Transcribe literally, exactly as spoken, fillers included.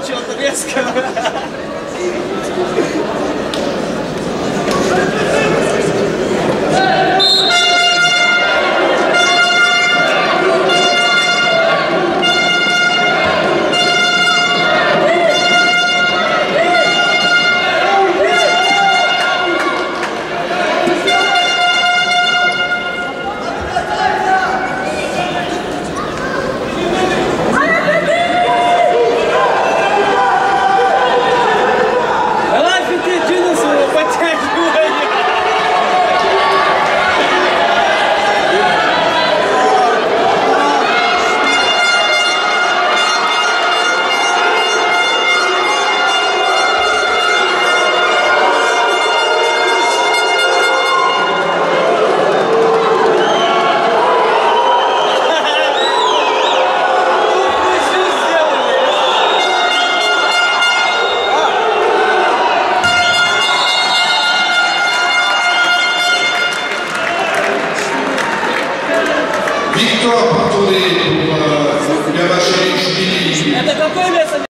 чего-то резко. Victoire pour tourner pour euh, bien marcher les jubilés. Это какой вес?